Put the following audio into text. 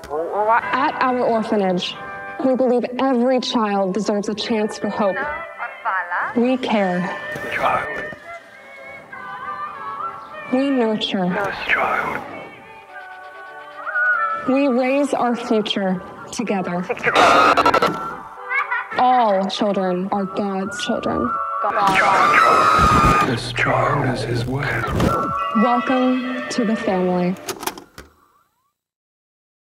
At our orphanage, we believe every child deserves a chance for hope. We care. Child. We nurture. Child. We raise our future together. All children are God's children. This child is his way. Welcome to the family.